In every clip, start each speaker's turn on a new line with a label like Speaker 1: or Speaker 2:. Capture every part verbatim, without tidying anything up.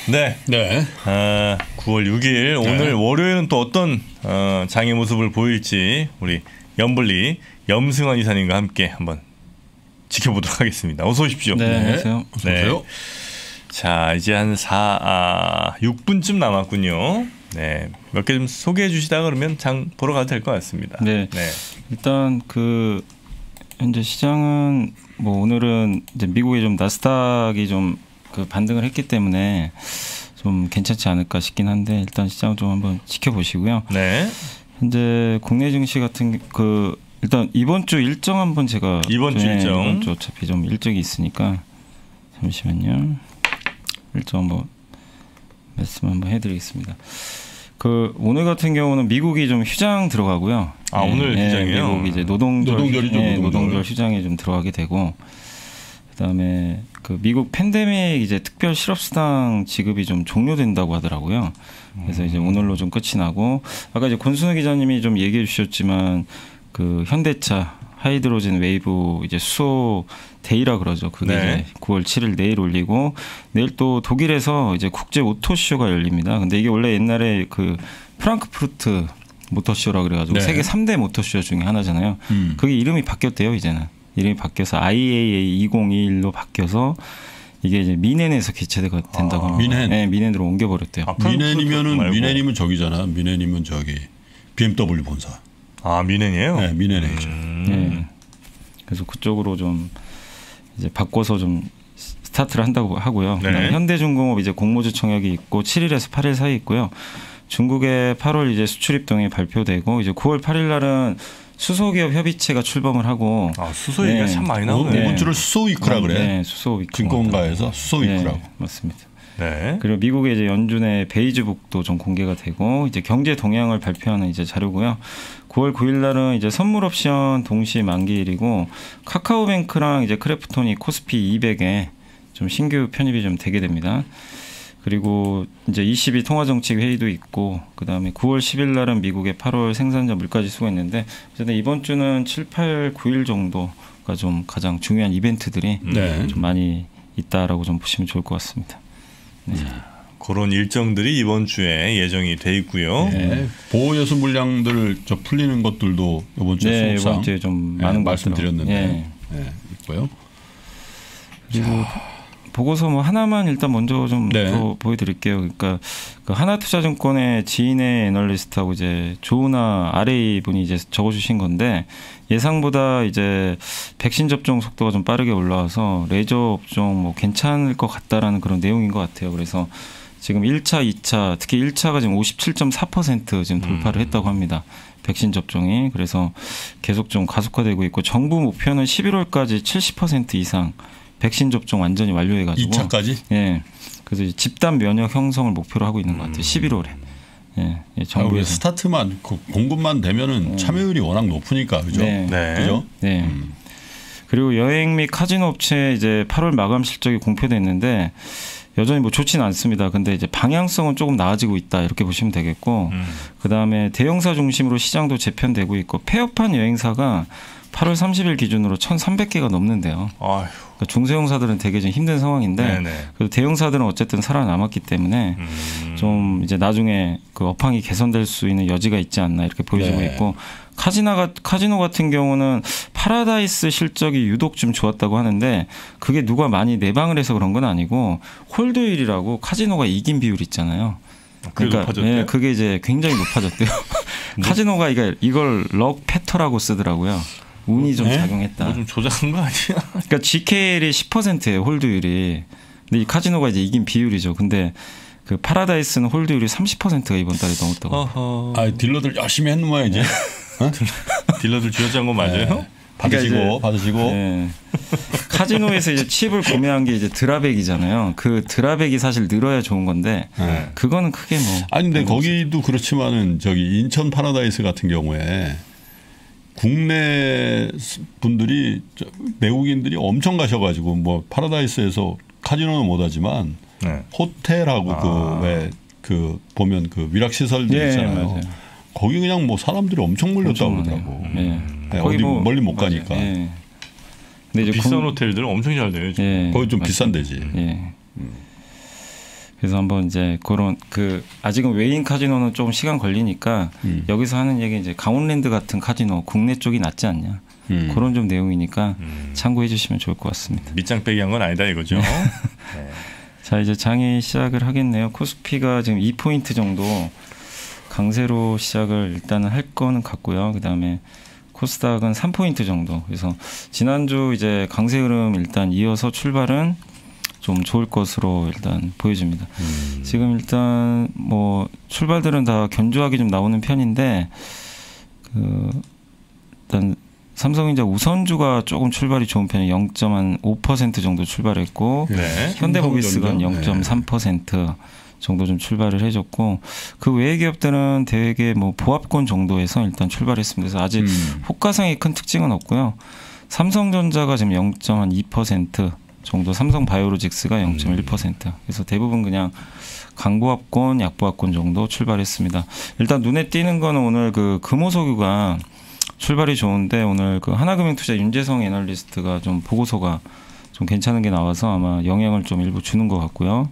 Speaker 1: 네.
Speaker 2: 네.
Speaker 1: 아, 구월 육일 오늘 네. 월요일은 또 어떤 어, 장의 모습을 보일지 우리 염블리 염승환 이사님과 함께 한번 지켜보도록 하겠습니다. 어서 오십시오.
Speaker 3: 네, 안녕하세요.
Speaker 2: 어서 오세요.
Speaker 1: 네. 자, 이제 한 사, 아, 육 분쯤 남았군요. 네, 몇 개 좀 소개해 주시다 그러면 장 보러 가도 될 것 같습니다.
Speaker 3: 네. 네. 일단 그 현재 시장은 뭐 오늘은 이제 미국의 좀 나스닥이 좀 그 반등을 했기 때문에 좀 괜찮지 않을까 싶긴 한데 일단 시장 좀 한번 지켜보시고요.
Speaker 1: 네.
Speaker 3: 현재 국내 증시 같은 그 일단 이번 주 일정 한번 제가
Speaker 1: 이번 주
Speaker 3: 네,
Speaker 1: 일정
Speaker 3: 이번 주 어차피 좀 일정이 있으니까 잠시만요. 일정 한번 말씀 한번 해드리겠습니다. 그 오늘 같은 경우는 미국이 좀 휴장 들어가고요.
Speaker 1: 아 네, 오늘 휴장이요?
Speaker 3: 네, 미국 이제 노동절
Speaker 2: 노동절이죠,
Speaker 3: 네,
Speaker 2: 노동절.
Speaker 3: 노동절 휴장에 좀 들어가게 되고 그다음에 그 미국 팬데믹 이제 특별 실업수당 지급이 좀 종료된다고 하더라고요. 그래서 이제 오늘로 좀 끝이 나고 아까 이제 권순우 기자님이 좀 얘기해 주셨지만 그 현대차 하이드로젠 웨이브 이제 수소 데이라 그러죠. 그게
Speaker 1: 네.
Speaker 3: 이제 구월 칠일 내일 올리고 내일 또 독일에서 이제 국제 오토쇼가 열립니다. 근데 이게 원래 옛날에 그 프랑크푸르트 모터쇼라 그래가지고
Speaker 2: 네.
Speaker 3: 세계 삼 대 모터쇼 중에 하나잖아요. 음. 그게 이름이 바뀌었대요 이제는. 이름이 바뀌어서 아이에이에이 이천이십일로 바뀌어서 이게 이제 미넨에서 개최가 된다고 합니다.
Speaker 2: 아, 미넨.
Speaker 3: 네, 미넨으로 옮겨버렸대요.
Speaker 2: 아, 미넨이면은 미넨이면 저기잖아. 미넨이면 저기 비엠더블유 본사.
Speaker 1: 아 미넨이에요?
Speaker 2: 네, 미넨이죠.
Speaker 3: 음. 네. 그래서 그쪽으로 좀 이제 바꿔서 좀 스타트를 한다고 하고요.
Speaker 1: 네.
Speaker 3: 현대중공업 이제 공모주 청약이 있고 칠일에서 팔일 사이 있고요. 중국의 팔월 이제 수출 입동이 발표되고 이제 구월 팔일 날은 수소기업 협의체가 출범을 하고
Speaker 1: 아 수소 얘기가 네. 참 많이 나오네요.
Speaker 2: 이번 주를 수소위크라 그래.
Speaker 3: 네, 수소위크.
Speaker 2: 증권가에서 수소위크라고.
Speaker 3: 네, 맞습니다.
Speaker 1: 네.
Speaker 3: 그리고 미국의 이제 연준의 베이지북도 좀 공개가 되고 이제 경제 동향을 발표하는 이제 자료고요. 구월 구일 날은 이제 선물 옵션 동시 만기일이고 카카오뱅크랑 이제 크래프톤이 코스피 이백에 좀 신규 편입이 좀 되게 됩니다. 그리고 이제 이십이 통화정책 회의도 있고 그다음에 구월 십일 날은 미국의 팔월 생산자 물가지수가 있는데 어쨌든 이번 주는 칠, 팔, 구일 정도가 좀 가장 중요한 이벤트들이
Speaker 2: 네.
Speaker 3: 좀 많이 있다라고 좀 보시면 좋을 것 같습니다. 네.
Speaker 1: 그런 일정들이 이번 주에 예정이 돼 있고요.
Speaker 2: 네. 보호여수 물량들 저 풀리는 것들도 이번 주에
Speaker 3: 네,
Speaker 2: 수급상
Speaker 3: 이번 주에 좀 많은
Speaker 2: 네, 말씀드렸는데
Speaker 3: 네.
Speaker 2: 네, 있고요.
Speaker 3: 그리고 보고서 뭐 하나만 일단 먼저 좀 또
Speaker 2: 네.
Speaker 3: 보여드릴게요. 그러니까 그 하나투자증권의 지인의 애널리스트하고 이제 조은아 알에이 분이 이제 적어주신 건데 예상보다 이제 백신 접종 속도가 좀 빠르게 올라와서 레저 업종 뭐 괜찮을 것 같다라는 그런 내용인 것 같아요. 그래서 지금 일 차, 이 차 특히 일 차가 지금 오십칠 점 사 퍼센트 지금 돌파를
Speaker 1: 음.
Speaker 3: 했다고 합니다. 백신 접종이 그래서 계속 좀 가속화되고 있고 정부 목표는 십일월까지 칠십 퍼센트 이상 백신 접종 완전히 완료해가지고
Speaker 2: 이 차까지?
Speaker 3: 예. 그래서 집단 면역 형성을 목표로 하고 있는 것 같아요.
Speaker 2: 음.
Speaker 3: 십일월에. 예. 예,
Speaker 2: 정부에서 아, 스타트만 공급만 되면은 음. 참여율이 워낙 높으니까 그죠?
Speaker 3: 네.
Speaker 1: 네.
Speaker 2: 그죠?
Speaker 3: 네. 음. 그리고 여행 및 카지노 업체 이제 팔월 마감 실적이 공표됐는데 여전히 뭐 좋지는 않습니다. 근데 이제 방향성은 조금 나아지고 있다 이렇게 보시면 되겠고 음. 그 다음에 대형사 중심으로 시장도 재편되고 있고 폐업한 여행사가 팔월 삼십일 기준으로 천삼백 개가 넘는데요.
Speaker 1: 아휴.
Speaker 3: 그러니까 중소형사들은 되게 좀 힘든 상황인데
Speaker 1: 네네.
Speaker 3: 그래도 대형사들은 어쨌든 살아남았기 때문에 음. 좀 이제 나중에 그 업황이 개선될 수 있는 여지가 있지 않나 이렇게 보여지고 네. 있고 카지노가, 카지노 같은 경우는 파라다이스 실적이 유독 좀 좋았다고 하는데 그게 누가 많이 내방을 해서 그런 건 아니고 홀드율이라고 카지노가 이긴 비율 있잖아요. 그러니까 예, 그게 이제 굉장히 높아졌대요. 카지노가 이걸, 이걸 럭 패터라고 쓰더라고요. 운이 좀 네? 작용했다.
Speaker 1: 뭐 좀 조작한 거 아니야?
Speaker 3: 그러니까 지케이엘이 십 퍼센트예요 홀드율이. 근데 이 카지노가 이제 이긴 비율이죠. 근데 그 파라다이스는 홀드율이 삼십 퍼센트가 이번 달에 넘었다고.
Speaker 2: 어허. 아 딜러들 열심히 했는 모양이지. 어?
Speaker 1: 딜러들 쥐어짠 거 맞아요? 네.
Speaker 2: 받으시고
Speaker 3: 그러니까
Speaker 2: 받으시고.
Speaker 3: 네. 카지노에서 이제 칩을 구매한 게 이제 드라백이잖아요. 그 드라백이 사실 늘어야 좋은 건데 네. 그거는 크게 뭐.
Speaker 2: 아니 근데 거기도 없어. 그렇지만은 저기 인천 파라다이스 같은 경우에. 국내 분들이 외국인들이 엄청 가셔가지고 뭐 파라다이스에서 카지노는 못하지만 네. 호텔하고 아. 그 왜 그 보면 그 위락 시설들 네, 있잖아요. 맞아요. 거기 그냥 뭐 사람들이 엄청 몰렸다고 그러더라고. 네. 네. 어디 뭐, 멀리 못 맞아요. 가니까. 네.
Speaker 1: 근데 이제 비싼 군... 호텔들 엄청 잘 돼요.
Speaker 3: 네,
Speaker 2: 거기 좀 비싼 데지.
Speaker 3: 네. 음. 그래서 한번 이제 그런 그 아직은 외인 카지노는 좀 시간 걸리니까 음. 여기서 하는 얘기 이제 강원랜드 같은 카지노 국내 쪽이 낫지 않냐. 음. 그런 좀 내용이니까 음. 참고해 주시면 좋을 것 같습니다.
Speaker 1: 밑장 빼기 한 건 아니다 이거죠. 네.
Speaker 3: 네. 자 이제 장이 시작을 하겠네요. 코스피가 지금 이 포인트 정도 강세로 시작을 일단은 할 거는 같고요. 그다음에 코스닥은 삼 포인트 정도. 그래서 지난주 이제 강세 흐름 일단 이어서 출발은 좀 좋을 것으로 일단 보여집니다. 음. 지금 일단 뭐 출발들은 다 견조하게 좀 나오는 편인데 그 일단 삼성전자 우선주가 조금 출발이 좋은 편이 영 점 오 퍼센트 정도 출발했고 네. 현대모비스가 영 점 삼 퍼센트 네. 정도 좀 출발을 해줬고 그 외의 기업들은 대개 뭐 보합권 정도에서 일단 출발했습니다. 그래서 아직 음. 호가상의 큰 특징은 없고요. 삼성전자가 지금 영 점 이 퍼센트 정도, 삼성바이오로직스가 영 점 일 퍼센트. 그래서 대부분 그냥 강보합권, 약보합권 정도 출발했습니다. 일단 눈에 띄는 거는 오늘 그 금호석유가 출발이 좋은데 오늘 그 하나금융투자 윤재성 애널리스트가 좀 보고서가 좀 괜찮은 게 나와서 아마 영향을 좀 일부 주는 것 같고요.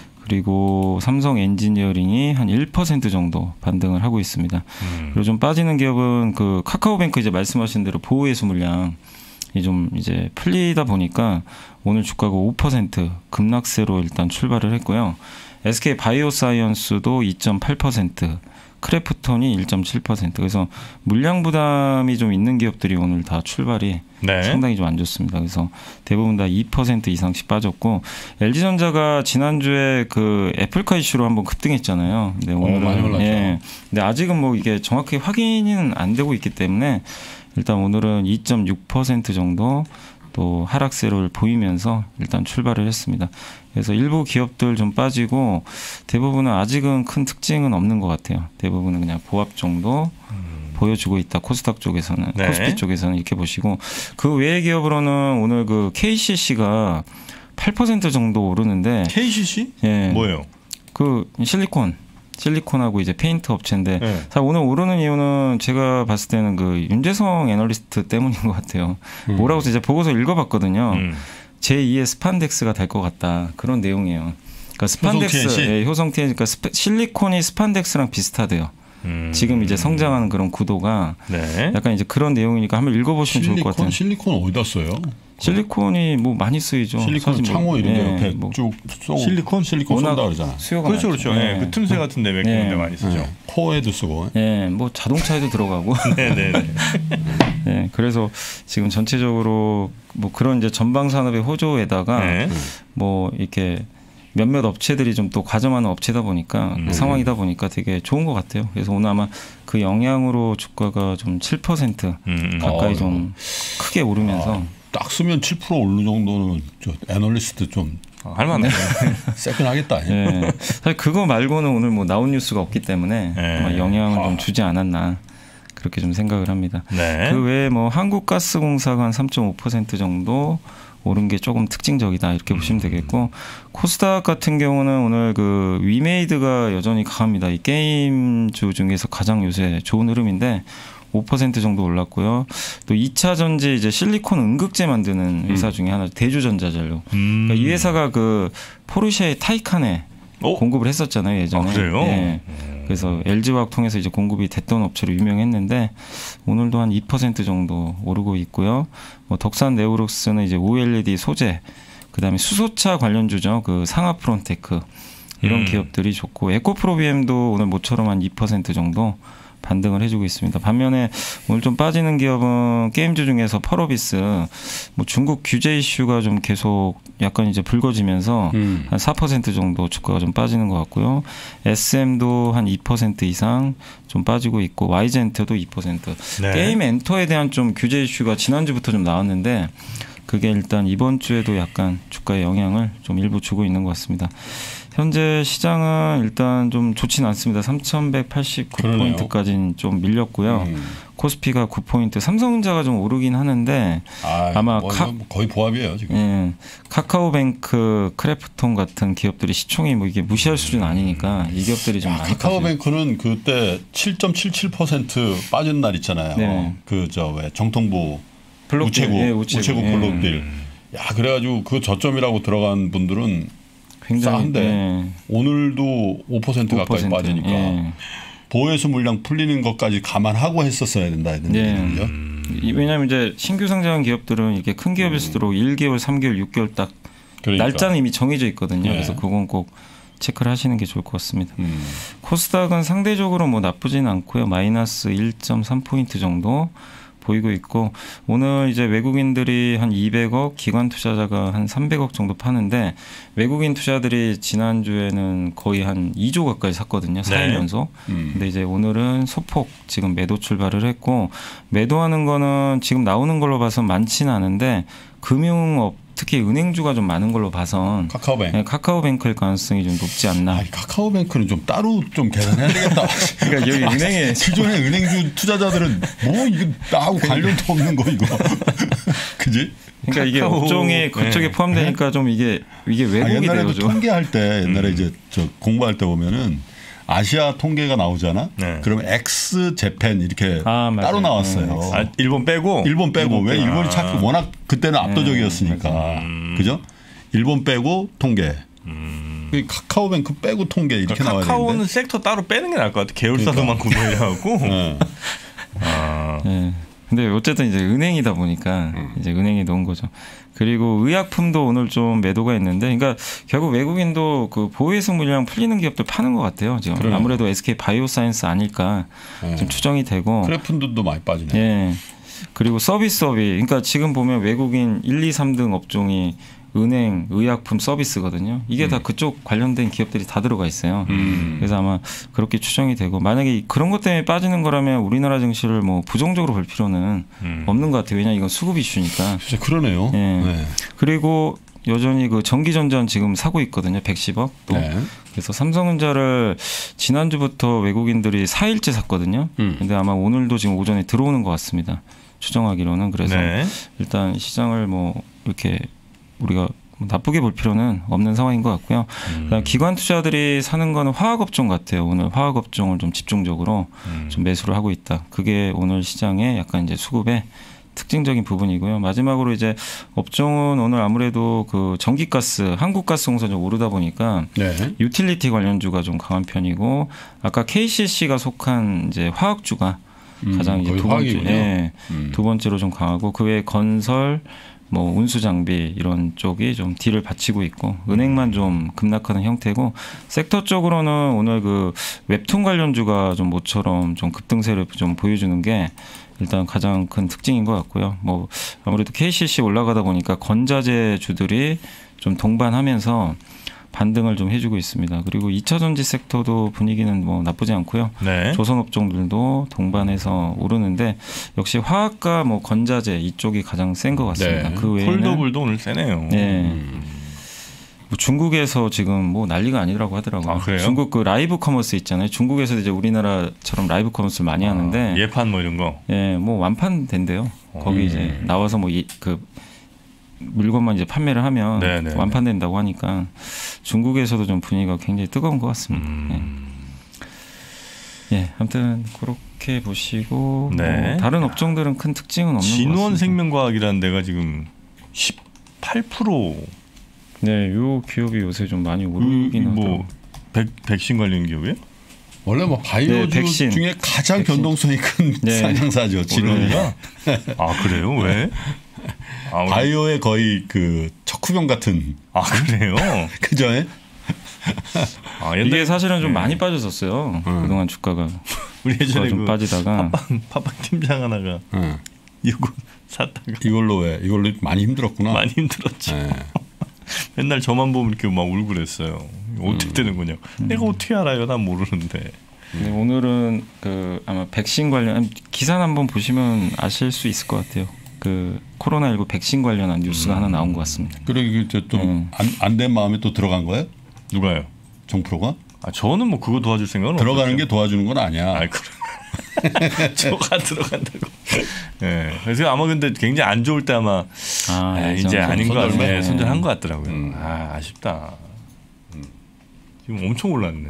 Speaker 3: 그리고 삼성 엔지니어링이 한 일 퍼센트 정도 반등을 하고 있습니다. 음. 그리고 좀 빠지는 기업은 그 카카오뱅크 이제 말씀하신 대로 보호해수 물량 이 좀 이제 풀리다 보니까 오늘 주가가 오 퍼센트 급락세로 일단 출발을 했고요. 에스케이 바이오사이언스도 이 점 팔 퍼센트, 크래프톤이 일 점 칠 퍼센트. 그래서 물량 부담이 좀 있는 기업들이 오늘 다 출발이 네. 상당히 좀 안 좋습니다. 그래서 대부분 다 이 퍼센트 이상씩 빠졌고 엘지전자가 지난주에 그 애플카 이슈로 한번 급등했잖아요. 근데 오늘은
Speaker 2: 어, 많이 올랐죠.
Speaker 3: 예. 근데 아직은 뭐 이게 정확히 확인은 안 되고 있기 때문에 일단 오늘은 이 점 육 퍼센트 정도 또 하락세를 보이면서 일단 출발을 했습니다. 그래서 일부 기업들 좀 빠지고 대부분은 아직은 큰 특징은 없는 것 같아요. 대부분은 그냥 보합 정도 음. 보여주고 있다. 코스닥 쪽에서는 네. 코스피 쪽에서는 이렇게 보시고 그 외의 기업으로는 오늘 그 케이씨씨가 팔 퍼센트 정도 오르는데
Speaker 1: 케이씨씨?
Speaker 3: 예,
Speaker 1: 뭐예요?
Speaker 3: 그 실리콘. 실리콘하고 이제 페인트 업체인데 네. 사실 오늘 오르는 이유는 제가 봤을 때는 그 윤재성 애널리스트 때문인 것 같아요. 음. 뭐라고 이제 보고서 읽어봤거든요. 음. 제이의 스판덱스가 될 것 같다. 그런 내용이에요. 그러니까 스판덱스, 예, 효성 티엔씨, 그러니까 스페, 실리콘이 스판덱스랑 비슷하대요. 음. 지금 이제 성장하는 그런 구도가 네. 약간 이제 그런 내용이니까 한번 읽어보시면
Speaker 2: 실리콘,
Speaker 3: 좋을 것 같아요.
Speaker 2: 실리콘 어디다 써요?
Speaker 3: 실리콘이 뭐 많이 쓰이죠.
Speaker 2: 실리콘 창호 이런 데 옆에 뭐 쭉 쏘고
Speaker 1: 실리콘
Speaker 2: 실리콘 쏜다 그러잖아.
Speaker 3: 수요가
Speaker 1: 그렇죠, 그렇죠.
Speaker 3: 네.
Speaker 1: 네. 그 틈새 같은데 몇 개인데 네. 많이 쓰죠. 네.
Speaker 2: 코에도 쓰고.
Speaker 3: 네, 뭐 자동차에도 들어가고.
Speaker 1: 네, 네, 네.
Speaker 3: 네, 그래서 지금 전체적으로 뭐 그런 이제 전방 산업의 호조에다가 네. 뭐 이렇게 몇몇 업체들이 좀 또 가점하는 업체다 보니까 음. 그 상황이다 보니까 되게 좋은 것 같아요. 그래서 오늘 아마 그 영향으로 주가가 좀 칠 퍼센트 음. 가까이 아, 좀 크게 오르면서.
Speaker 2: 아. 딱 쓰면 칠 퍼센트 오르는 정도는 저 애널리스트 좀
Speaker 1: 어, 할만해.
Speaker 2: 세끈하겠다.
Speaker 3: 네. 사실 그거 말고는 오늘 뭐 나온 뉴스가 없기 때문에 네. 아마 영향을 아. 좀 주지 않았나 그렇게 좀 생각을 합니다. 네. 그 외에 뭐 한국가스공사가 한 삼 점 오 퍼센트 정도 오른 게 조금 특징적이다 이렇게 음. 보시면 되겠고 코스닥 같은 경우는 오늘 그 위메이드가 여전히 강합니다. 이 게임주 중에서 가장 요새 좋은 흐름인데. 오 퍼센트 정도 올랐고요. 또 이 차 전지 이제 실리콘 응급제 만드는 회사 음. 중에 하나 대주전자전료. 음. 그러니까 이 회사가 그 포르쉐의 타이칸에 오? 공급을 했었잖아요 예전에.
Speaker 1: 아, 그래요?
Speaker 3: 네. 음. 그래서 엘지화학 통해서 이제 공급이 됐던 업체로 유명했는데 오늘도 한 이 퍼센트 정도 오르고 있고요. 뭐 덕산 네오룩스는 이제 오엘이디 소재, 그다음에 수소차 관련주죠. 그 상하프론테크 이런 음. 기업들이 좋고 에코프로비엠도 오늘 모처럼 한 이 퍼센트 정도. 반등을 해주고 있습니다. 반면에 오늘 좀 빠지는 기업은 게임주 중에서 펄어비스, 뭐 중국 규제 이슈가 좀 계속 약간 이제 불거지면서 음. 한 사 퍼센트 정도 주가가 좀 빠지는 것 같고요. 에스엠도 한 이 퍼센트 이상 좀 빠지고 있고 와이젠트도 이 퍼센트. 네. 게임 엔터에 대한 좀 규제 이슈가 지난주부터 좀 나왔는데 그게 일단 이번 주에도 약간 주가에 영향을 좀 일부 주고 있는 것 같습니다. 현재 시장은 일단 좀 좋지는 않습니다. 삼천백팔십구 포인트까지는 좀 밀렸고요. 음. 코스피가 구 포인트, 삼성전자가 좀 오르긴 하는데
Speaker 2: 아,
Speaker 3: 아마
Speaker 2: 뭐,
Speaker 3: 카,
Speaker 2: 거의 보합이에요 지금.
Speaker 3: 예, 카카오뱅크, 크래프톤 같은 기업들이 시총이 뭐 이게 무시할 수준 아니니까 이 기업들이 좀
Speaker 2: 야,
Speaker 3: 많이
Speaker 2: 카카오뱅크는 그때 칠 점 칠칠 퍼센트 빠진 날 있잖아요.
Speaker 3: 네.
Speaker 2: 그 저 왜 정통부
Speaker 3: 블록
Speaker 2: 우체국
Speaker 3: 예, 우체국,
Speaker 2: 우체국
Speaker 3: 예.
Speaker 2: 블록딜. 야 그래가지고 그 저점이라고 들어간 분들은 싼데
Speaker 3: 네.
Speaker 2: 오늘도 오 퍼센트 가까이 빠지니까 네. 보혜수 물량 풀리는 것까지 감안하고 했었어야 된다 이런
Speaker 3: 네.
Speaker 2: 얘기죠.
Speaker 3: 음. 왜냐하면 이제 신규 상장한 기업들은 이렇게 큰 기업일수록 음. 일 개월, 삼 개월, 육 개월 딱 그러니까. 날짜는 이미 정해져 있거든요. 네. 그래서 그건 꼭 체크를 하시는 게 좋을 것 같습니다. 음. 코스닥은 상대적으로 뭐 나쁘진 않고요. 마이너스 일 점 삼 포인트 정도 보이고 있고 오늘 이제 외국인들이 한 이백억, 기관 투자자가 한 삼백억 정도 파는데 외국인 투자들이 지난주에는 거의 한 이 조 가까이 샀거든요. 사 일 연속. 네. 음. 근데 이제 오늘은 소폭 지금 매도 출발을 했고 매도하는 거는 지금 나오는 걸로 봐서 많지는 않은데 금융업 특히 은행주가 좀 많은 걸로 봐선
Speaker 2: 카카오뱅크.
Speaker 3: 네, 카카오뱅크일 가능성이 좀 높지 않나.
Speaker 2: 아니, 카카오뱅크는 좀 따로 좀 계산해야 되겠다.
Speaker 3: 그러니까 여기 은행에
Speaker 2: 기존의 은행주 투자자들은 뭐 이거 나하고 관련도 없는 거 이거. 그지?
Speaker 3: 그러니까 이게 업종이 그쪽에 네. 포함되니까 네. 좀 이게 이게 왜곡이
Speaker 2: 아, 옛날에도
Speaker 3: 돼요.
Speaker 2: 통계할 때 옛날에 음. 이제 저 공부할 때 보면은 아시아 통계가 나오잖아. 네. 그러면 엑스 재팬 이렇게 아, 따로 나왔어요.
Speaker 1: 네. 아, 일본 빼고.
Speaker 2: 일본 빼고 일본 왜 빼고. 일본이 참 워낙 그때는 압도적이었으니까. 음. 그죠? 일본 빼고 통계. 음. 카카오뱅크 빼고 통계 이렇게 그러니까 나와야 되는데.
Speaker 1: 카카오는 섹터 따로 빼는 게 나을 것 같아. 계열사도만 그러니까. 구매하고. 네.
Speaker 3: 아. 네. 근데 어쨌든 이제 은행이다 보니까 음. 이제 은행이 넣은 거죠. 그리고 의약품도 오늘 좀 매도가 있는데, 그러니까 결국 외국인도 그 보혜수 물량 풀리는 기업들 파는 것 같아요. 지금 그래요. 아무래도 에스케이 바이오사이언스 아닐까 음. 좀 추정이 되고.
Speaker 2: 크래픈들도 많이 빠지네.
Speaker 3: 예. 그리고 서비스업이, 그러니까 지금 보면 외국인 일, 이, 삼 등 업종이 은행, 의약품, 서비스거든요. 이게 음. 다 그쪽 관련된 기업들이 다 들어가 있어요. 음. 그래서 아마 그렇게 추정이 되고 만약에 그런 것 때문에 빠지는 거라면 우리나라 증시를 뭐 부정적으로 볼 필요는 음. 없는 것 같아요. 왜냐하면 이건 수급 이슈니까.
Speaker 2: 진짜 그러네요.
Speaker 3: 예.
Speaker 2: 네.
Speaker 3: 그리고 여전히 그 전기전자는 지금 사고 있거든요. 백십억 또. 네. 그래서 삼성전자를 지난주부터 외국인들이 사 일째 샀거든요. 음. 근데 아마 오늘도 지금 오전에 들어오는 것 같습니다. 추정하기로는. 그래서 네. 일단 시장을 뭐 이렇게 우리가 나쁘게 볼 필요는 없는 상황인 것 같고요. 음. 그다음 기관 투자들이 사는 거는 화학업종 같아요. 오늘 화학업종을 좀 집중적으로 음. 좀 매수를 하고 있다. 그게 오늘 시장의 약간 이제 수급의 특징적인 부분이고요. 마지막으로 이제 업종은 오늘 아무래도 그 전기가스, 한국가스공사 좀 오르다 보니까 네. 유틸리티 관련주가 좀 강한 편이고 아까 케이씨씨가 속한 이제 화학주가 음, 가장 이제 두 번째, 네, 음. 두 번째로 좀 강하고 그 외에 건설 뭐 운수 장비 이런 쪽이 좀 딜을 받치고 있고 은행만 좀 급락하는 형태고 섹터 쪽으로는 오늘 그 웹툰 관련주가 좀 모처럼 좀 급등세를 좀 보여주는 게 일단 가장 큰 특징인 것 같고요. 뭐 아무래도 케이씨씨 올라가다 보니까 건자재 주들이 좀 동반하면서 반등을 좀 해주고 있습니다. 그리고 이 차 전지 섹터도 분위기는 뭐 나쁘지 않고요. 네. 조선업종들도 동반해서 오르는데 역시 화학과 뭐 건자재 이쪽이 가장 센 것 같습니다.
Speaker 1: 네.
Speaker 3: 그 외에는
Speaker 1: 폴더블도 오늘 세네요.
Speaker 3: 네.
Speaker 1: 음.
Speaker 3: 뭐 중국에서 지금 뭐 난리가 아니라고 하더라고요.
Speaker 1: 아, 그래요?
Speaker 3: 중국 그 라이브 커머스 있잖아요. 중국에서 이제 우리나라처럼 라이브 커머스를 많이 아, 하는데
Speaker 1: 예판 뭐 이런 거.
Speaker 3: 예, 뭐 완판된대요. 거기 음. 이제 나와서 뭐 그 물건만 이제 판매를 하면 네네네. 완판된다고 하니까 중국에서도 좀 분위기가 굉장히 뜨거운 것 같습니다. 음. 예. 예, 아무튼 그렇게 보시고 네. 뭐 다른 업종들은 큰 특징은 없는 것 같습니다.
Speaker 1: 진원생명과학이라는 데가 지금 십팔 퍼센트.
Speaker 3: 네, 요 기업이 요새 좀 많이 오르긴
Speaker 1: 음,
Speaker 3: 하더라고요.
Speaker 1: 뭐 백, 백신 관련 기업이에요?
Speaker 2: 원래 뭐 바이오주 네, 중에 가장 백신. 변동성이 큰 네. 상장사죠. 진원이가.
Speaker 1: 아 그래요? 왜?
Speaker 2: 아, 바이오의 거의 그 척후병 같은.
Speaker 1: 아 그래요?
Speaker 2: 그죠?
Speaker 3: 아, 이게 사실은 좀 네. 많이 빠졌었어요. 음. 그동안 주가가.
Speaker 1: 우리 예전에
Speaker 3: 좀
Speaker 1: 그
Speaker 3: 빠지다가
Speaker 1: 팟빵, 팟빵 팀장 하나가 음. 이거 샀다가
Speaker 2: 이걸로 왜? 이걸로 많이 힘들었구나.
Speaker 1: 많이 힘들었죠. 네. 맨날 저만 보면 이렇게 막 울고 그랬어요. 어떻게 음. 되는 거냐? 음. 내가 어떻게 알아요? 난 모르는데.
Speaker 3: 네, 오늘은 그 아마 백신 관련 기사 한번 보시면 아실 수 있을 것 같아요. 그 코로나십구 백신 관련한 뉴스가 음. 하나 나온 것 같습니다.
Speaker 2: 그래 좀 안 안 된 마음에 또 들어간 거예요?
Speaker 1: 누가요?
Speaker 2: 정프로가?
Speaker 1: 아 저는 뭐 그거 도와줄 생각은
Speaker 2: 들어가는
Speaker 1: 없었죠.
Speaker 2: 게 도와주는 건 아니야.
Speaker 1: 아 그래. 저가 들어간다고. 예. 네. 그래서 아마 근데 굉장히 안 좋을 때 아마 아, 아, 이제 아닌 것 같네. 네. 손절한 것 같더라고요. 음. 아 아쉽다. 음. 지금 엄청 올랐네.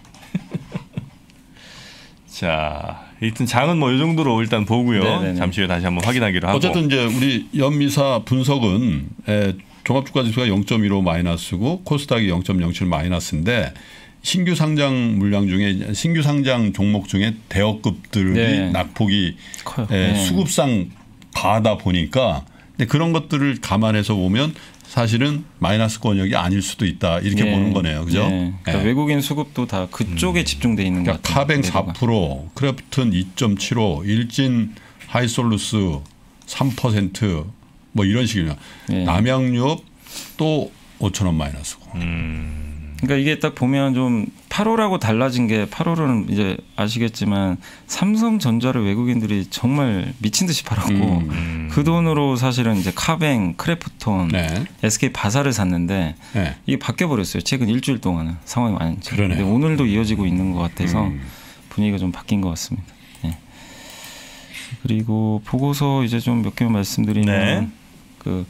Speaker 1: 자, 일단 장은 뭐 이 정도로 일단 보고요. 네네네. 잠시 후에 다시 한번 확인하기로 하고.
Speaker 2: 어쨌든 이제 우리 연미사 분석은 에, 종합주가지수가 영 점 일오 마이너스고 코스닥이 영 점 영칠 마이너스인데 신규 상장 물량 중에 신규 상장 종목 중에 대여급들이 네. 낙폭이 커요. 예, 네. 수급상 가다 보니까 근데 그런 것들을 감안해서 보면 사실은 마이너스 권역이 아닐 수도 있다 이렇게 네. 보는 거네요, 그죠? 네.
Speaker 3: 그러니까 네. 외국인 수급도 다 그쪽에 음. 집중돼 있는 것
Speaker 2: 그러니까 같아요. 카뱅 사 퍼센트, 크래프톤 이 점 칠오, 일진 하이솔루스 삼 퍼센트 뭐 이런 식이냐. 네. 남양유업 또 오천 원 마이너스고.
Speaker 1: 음.
Speaker 3: 그러니까 이게 딱 보면 좀 팔월하고 달라진 게 팔월은 이제 아시겠지만 삼성전자를 외국인들이 정말 미친 듯이 팔았고 음, 음. 그 돈으로 사실은 이제 카뱅, 크래프톤, 네. 에스케이 바사를 샀는데 네. 이게 바뀌어 버렸어요. 최근 일주일 동안은 상황이 많이. 그런데 오늘도 이어지고 있는 것 같아서 음. 분위기가 좀 바뀐 것 같습니다. 네. 그리고 보고서 이제 좀 몇 개만 말씀드리면 네. 그.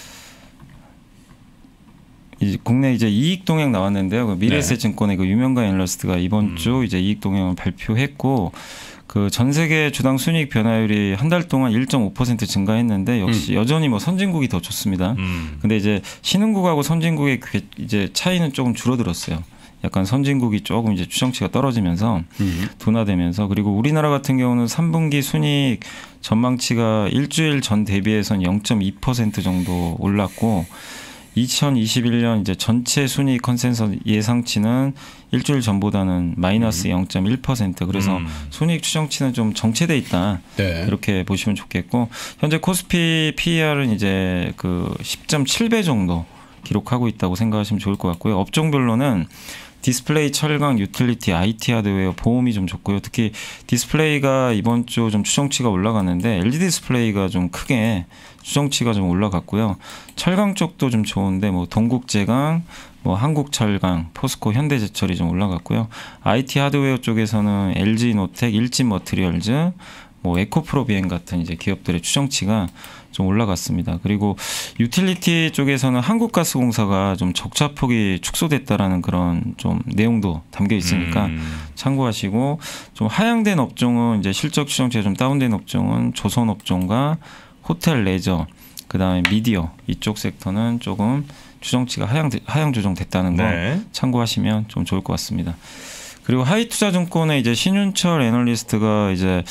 Speaker 3: 이제 국내 이제 이익 동향 나왔는데요. 그 미래에셋증권의 그 유명가 애널리스트가 이번 음. 주 이제 이익 동향을 발표했고 그 전 세계 주당 순이익 변화율이 한 달 동안 일 점 오 퍼센트 증가했는데 역시 음. 여전히 뭐 선진국이 더 좋습니다. 음. 근데 이제 신흥국하고 선진국의 이제 차이는 조금 줄어들었어요. 약간 선진국이 조금 이제 추정치가 떨어지면서 음. 둔화되면서 그리고 우리나라 같은 경우는 삼 분기 순이익 전망치가 일주일 전 대비해서는 영 점 이 퍼센트 정도 올랐고 이천이십일 년 이제 전체 순이익 컨센서스 예상치는 일주일 전보다는 마이너스 음. 영 점 일 퍼센트 그래서 음. 순이익 추정치는 좀 정체돼 있다 네. 이렇게 보시면 좋겠고 현재 코스피 피이알은 이제 그 십 점 칠 배 정도 기록하고 있다고 생각하시면 좋을 것 같고요. 업종별로는 디스플레이, 철강, 유틸리티, 아이티 하드웨어, 보험이 좀 좋고요. 특히 디스플레이가 이번 주 좀 추정치가 올라갔는데 엘이디 디스플레이가 좀 크게 추정치가 좀 올라갔고요. 철강 쪽도 좀 좋은데 뭐 동국제강, 뭐 한국철강, 포스코, 현대제철이 좀 올라갔고요. 아이티 하드웨어 쪽에서는 엘지노텍, 일진머티리얼즈, 뭐 에코프로비엔 같은 이제 기업들의 추정치가 좀 올라갔습니다. 그리고 유틸리티 쪽에서는 한국가스공사가 좀 적자폭이 축소됐다라는 그런 좀 내용도 담겨 있으니까 음. 참고하시고 좀 하향된 업종은 이제 실적 추정치가 좀 다운된 업종은 조선업종과 호텔 레저 그다음에 미디어 이쪽 섹터는 조금 추정치가 하향 하향 조정됐다는 거 네. 참고하시면 좀 좋을 것 같습니다. 그리고 하이투자증권의 이제 신윤철 애널리스트가 이제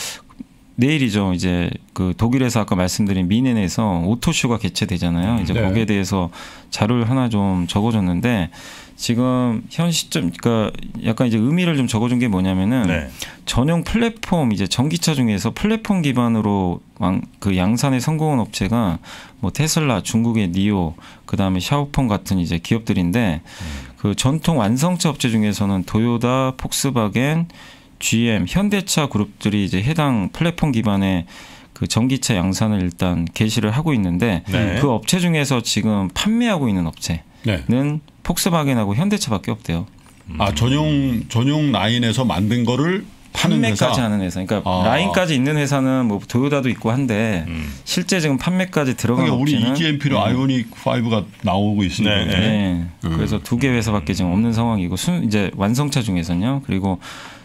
Speaker 3: 내일이죠. 이제 그 독일에서 아까 말씀드린 미넨에서 오토쇼가 개최되잖아요. 이제 네. 거기에 대해서 자료를 하나 좀 적어줬는데 지금 현 시점, 그러니까 약간 이제 의미를 좀 적어준 게 뭐냐면은 네. 전용 플랫폼 이제 전기차 중에서 플랫폼 기반으로 왕, 그 양산에 성공한 업체가 뭐 테슬라, 중국의 니오, 그 다음에 샤오펑 같은 이제 기업들인데 음. 그 전통 완성차 업체 중에서는 도요타, 폭스바겐, 지엠, 현대차 그룹들이 이제 해당 플랫폼 기반의 그 전기차 양산을 일단 개시를 하고 있는데 네. 그 업체 중에서 지금 판매하고 있는 업체는 네. 폭스바겐하고 현대차밖에 없대요.
Speaker 2: 아 전용 전용 라인에서 만든 거를 파는
Speaker 3: 판매까지
Speaker 2: 회사?
Speaker 3: 하는 회사. 그러니까 아. 라인까지 있는 회사는 뭐 도요타도 있고 한데 음. 실제 지금 판매까지 들어간
Speaker 2: 그러니까 우리
Speaker 3: 업체는
Speaker 2: 이지엠피로 네. 아이오닉 오가 나오고 있습니다.
Speaker 3: 네. 네. 음. 그래서 두 개 회사밖에 지금 없는 상황이고 순 이제 완성차 중에서는요. 그리고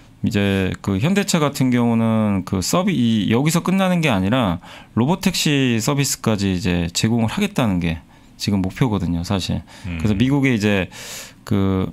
Speaker 3: 이제 그 현대차 같은 경우는 그 서비 이 여기서 끝나는 게 아니라 로보택시 서비스까지 이제 제공을 하겠다는 게 지금 목표거든요, 사실. 음. 그래서 미국에 이제 그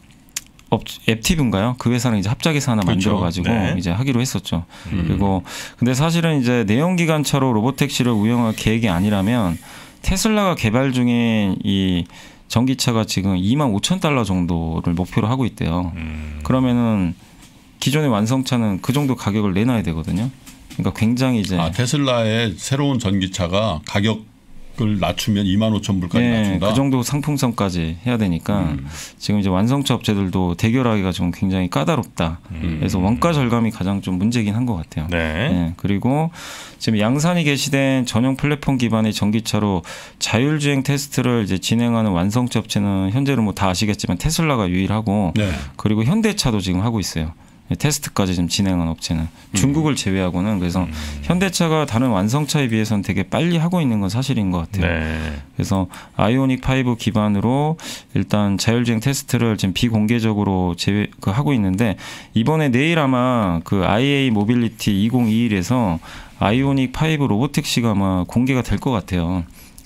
Speaker 3: 앱티브인가요? 그 회사는 이제 합작해서 하나 그렇죠. 만들어가지고 네. 이제 하기로 했었죠. 음. 그리고 근데 사실은 이제 내연기관차로 로보택시를 운영할 계획이 아니라면 테슬라가 개발 중인 이 전기차가 지금 이만 오천 달러 정도를 목표로 하고 있대요. 음. 그러면은 기존의 완성차는 그 정도 가격을 내놔야 되거든요. 그러니까 굉장히 이제
Speaker 2: 아, 테슬라의 새로운 전기차가 가격을 낮추면 이만 오천 불까지 네, 낮춘다.
Speaker 3: 그 정도 상품성까지 해야 되니까 음. 지금 이제 완성차 업체들도 대결하기가 좀 굉장히 까다롭다. 음. 그래서 원가 절감이 가장 좀 문제긴 한 것 같아요.
Speaker 1: 네.
Speaker 3: 네. 그리고 지금 양산이 개시된 전용 플랫폼 기반의 전기차로 자율주행 테스트를 이제 진행하는 완성차 업체는 현재로 뭐 다 아시겠지만 테슬라가 유일하고 네. 그리고 현대차도 지금 하고 있어요. 테스트까지 좀 진행한 업체는 중국을 제외하고는 그래서 음. 현대차가 다른 완성차에 비해서는 되게 빨리 하고 있는 건 사실인 것 같아요.
Speaker 1: 네.
Speaker 3: 그래서 아이오닉 오 기반으로 일단 자율주행 테스트를 지금 비공개적으로 제외 그 하고 있는데 이번에 내일 아마 그 아이에이 모빌리티 이천이십일에서 아이오닉 오 로보택시가 아마 공개가 될 것 같아요.